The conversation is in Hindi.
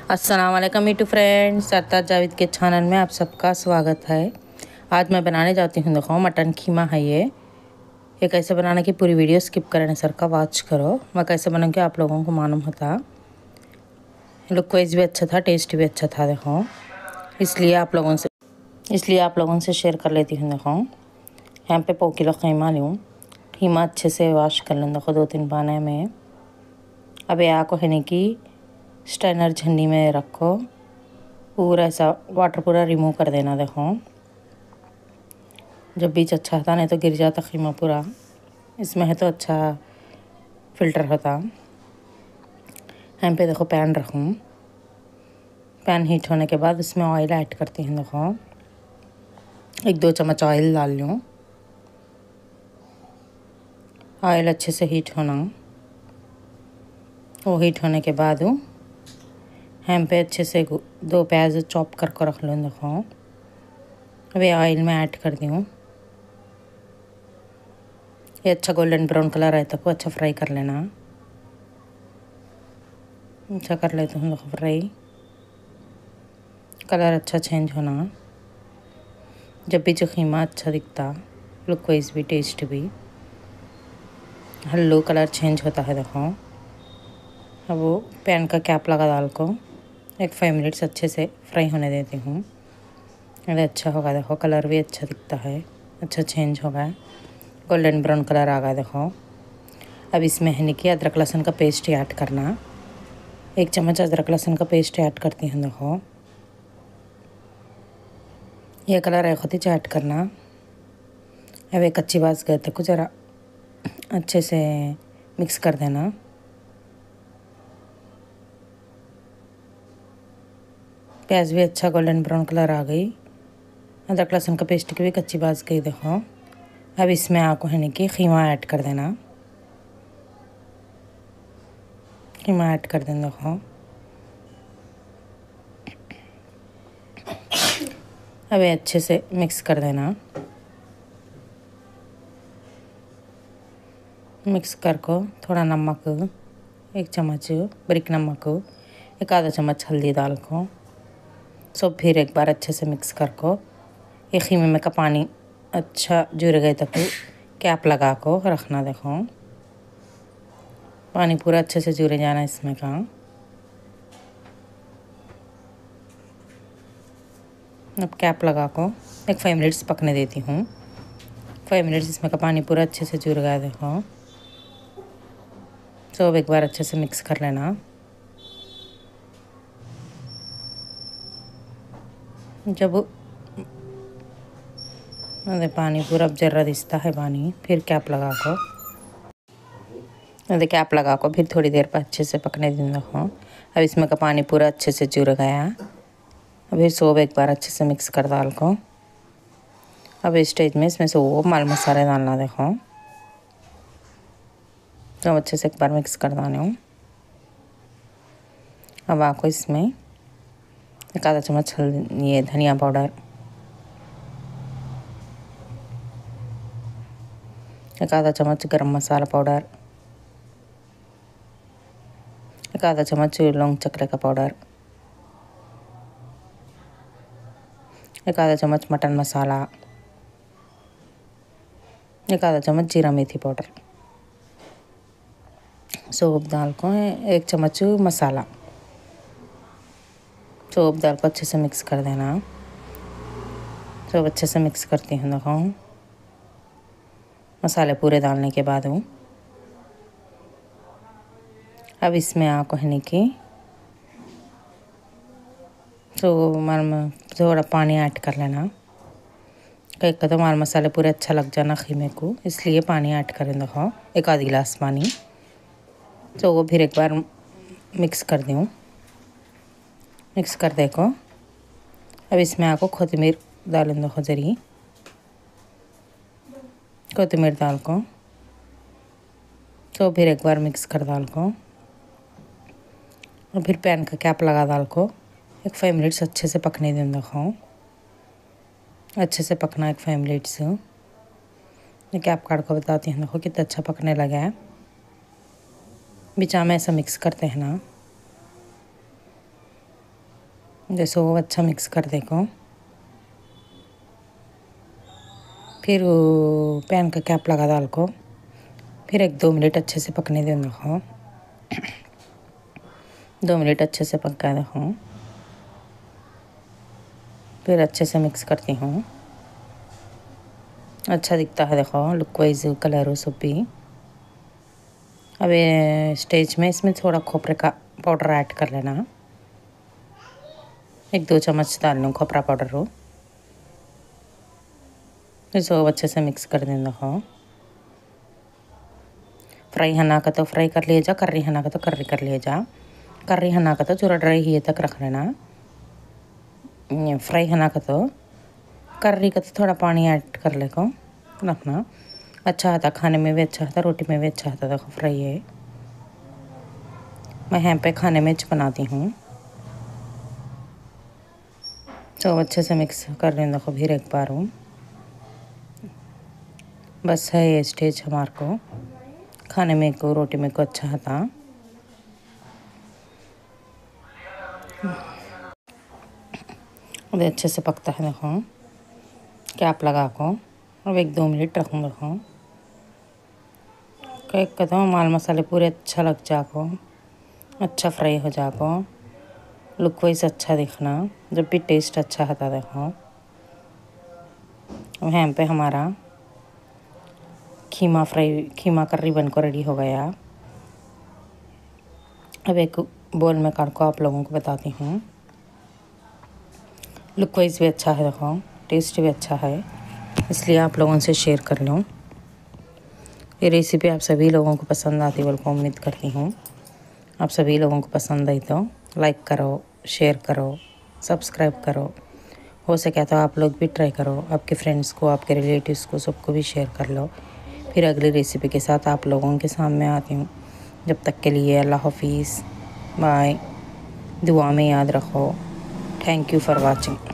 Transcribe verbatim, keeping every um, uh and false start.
अस्सलाम वालेकुम यूट्यूब फ्रेंड्स, सरताज जावेद के चैनल में आप सबका स्वागत है। आज मैं बनाने जाती हूँ, देखो मटन खीमा है। ये ये कैसे बनाने की पूरी वीडियो स्किप करने सर का वॉच करो। मैं कैसे बनाऊँगी आप लोगों को मालूम होता। लुक वाइज भी अच्छा था, टेस्ट भी अच्छा था। देखो इसलिए आप लोगों से इसलिए आप लोगों से शेयर कर लेती हूँ। देखो यहाँ पे पौ किलो खीमा लूँ। खीमा अच्छे से वॉश कर लूँ, देखो दो तीन पाने में। अब ये आको है कि स्टैनर झंडी में रखो, पूरा ऐसा वाटर पूरा रिमूव कर देना। देखो जब बीच अच्छा था, नहीं तो गिर जाता खीमा पूरा। इसमें है तो अच्छा फिल्टर होता। यहाँ पे देखो पैन रखूँ। पैन हीट होने के बाद उसमें ऑयल ऐड करती हूँ। देखो एक दो चम्मच ऑयल डाल लूँ। ऑयल अच्छे से हीट होना। वो हीट होने के बाद यहाँ पे अच्छे से दो प्याज चॉप करके रख लूँ। देखो अभी ऑयल में ऐड कर दी हूँ। ये अच्छा गोल्डन ब्राउन कलर आए तक वो अच्छा फ्राई कर लेना। अच्छा कर लेते हूँ देखो फ्राई। कलर अच्छा चेंज होना। जब भी जो खीमा अच्छा दिखता, लुक वाइज भी टेस्ट भी हल्लो कलर चेंज होता है। देखो अब वो पैन का कैप लगा डाल को एक फाइव मिनट्स अच्छे से फ्राई होने देती हूँ। अरे अच्छा होगा। देखो कलर भी अच्छा दिखता है, अच्छा चेंज हो गया, गोल्डन ब्राउन कलर आ गया। देखो अब इसमें है कि अदरक लहसुन का पेस्ट ऐड करना। एक चम्मच अदरक लहसुन का पेस्ट ऐड करती हूँ। देखो ये कलर एक होती ऐड करना। अब एक अच्छी बात गए तक ज़रा अच्छे से मिक्स कर देना। प्याज भी अच्छा गोल्डन ब्राउन कलर आ गई। अदरक लहसुन का पेस्ट की भी कच्ची बात गई। देखो अब इसमें आपको है कि खीमा ऐड कर देना। खीमा ऐड कर देना। देखो अब अच्छे से मिक्स कर देना। मिक्स कर को थोड़ा नमक, एक चम्मच बारीक नमक, एक आधा चम्मच हल्दी डाल को सब फिर एक बार अच्छे से मिक्स कर को ये खीमे में का पानी अच्छा जुड़ गए तक कैप लगा को रखना। देखो पानी पूरा अच्छे से जुड़ जाना इसमें का। अब कैप लगा को एक फाइव मिनट्स पकने देती हूँ। फाइव मिनट्स इसमें का पानी पूरा अच्छे से जुड़ गया। देखो सब एक बार अच्छे से मिक्स कर लेना। जब अरे पानी पूरा अब जर्रा दिखता है पानी, फिर कैप लगा को अरे कैप लगा को फिर थोड़ी देर पर अच्छे से पकने दिन। देखो अब इसमें का पानी पूरा अच्छे से जुड़ गया। अभी सब एक बार अच्छे से मिक्स कर डाल को अब इस स्टेज में इसमें से वो माल मसाले डालना। देखो तो अच्छे से एक बार मिक्स कर डाले हूँ। अब आपको इसमें एक आधा चम्मच हल्दी, ये धनिया पाउडर, एक आधा चम्मच गरम मसाला पाउडर, एक आधा चम्मच लौंग चक्रे का पाउडर, एक आधा चम्मच मटन मसाला, एक आधा चम्मच जीरा मेथी पाउडर, सब डाल को एक चम्मच मसाला, सब डाल को अच्छे से मिक्स कर देना। सब अच्छे से मिक्स करती हूँ। देखो मसाले पूरे डालने के बाद हूँ अब इसमें आपको है कि तो माल थोड़ा पानी ऐड कर लेना। कई तो माल मसाले पूरे अच्छा लग जाना खीमे को, इसलिए पानी ऐड करें। देखो एक आध गिलास पानी, तो वो फिर एक बार मिक्स कर दूँ। मिक्स कर देखो अब इसमें आपको कोथिमीर डालें। देखो जरी कोथिमीर डाल को तो फिर एक बार मिक्स कर डाल को और फिर पैन का कैप लगा डाल को एक फाइव मिनट्स अच्छे से पकने दें। देखो अच्छे से पकना एक फाइव मिनट्स। ये कैप काट को बताती हूँ। देखो कितना अच्छा पकने लगा है। बिचा में ऐसा मिक्स करते हैं ना। जैसे वो अच्छा मिक्स कर देखो। फिर वो पैन का कैप लगा डाल को, फिर एक दो मिनट अच्छे से पकने दें। देखो दो मिनट अच्छे से पका देखो, फिर अच्छे से मिक्स करती हूँ। अच्छा दिखता है देखो, लुक वाइज कलर वो सब भी। अब ये स्टेज में इसमें थोड़ा खोपरे का पाउडर ऐड कर लेना, एक दो चम्मच डाल लूँ खोपरा पाउडर हो। फिर सब अच्छे से मिक्स कर दें। देखो फ्राई हना का तो फ्राई कर लिया जा, कर्री हना का तो कर्री कर लिया जा। कर्री हना का तो थोड़ा ड्राई ही तक रख लेना, फ्राई हना का तो कर्री का तो थोड़ा पानी ऐड कर ले को रखना। अच्छा आता, खाने में भी अच्छा आता, रोटी में भी अच्छा आता। देखो फ्राई है, मैं यहाँ पे खाने में बनाती हूँ। सब अच्छे से मिक्स कर लें। देखो फिर एक बार हूँ, बस है ये स्टेज हमारे को खाने में को रोटी में को अच्छा आता। अभी अच्छे से पकता है। देखो कैप लगा को अब एक दो मिनट रखूँ। देखो केक का तो माल मसाले पूरे अच्छा लग जाको, अच्छा फ्राई हो जाको, लुक वाइज अच्छा दिखना, जब भी टेस्ट अच्छा आता। देखो अब यहाँ पे हमारा खीमा फ्राई खीमा कर्री बनकर रेडी हो गया। अब एक बोल में काट को आप लोगों को बताती हूँ। लुक वाइज भी अच्छा है, देखो टेस्ट भी अच्छा है, इसलिए आप लोगों से शेयर कर लूँ। ये रेसिपी आप सभी लोगों को पसंद आती बोल को उम्मीद करती हूँ। आप सभी लोगों को पसंद आई तो लाइक करो, शेयर करो, सब्सक्राइब करो। हो सके तो आप लोग भी ट्राई करो, आपके फ्रेंड्स को, आपके रिलेटिव्स को, सबको भी शेयर कर लो। फिर अगली रेसिपी के साथ आप लोगों के सामने आती हूँ। जब तक के लिए अल्लाह हाफिज़, बाय। दुआ में याद रखो। Thank you for watching.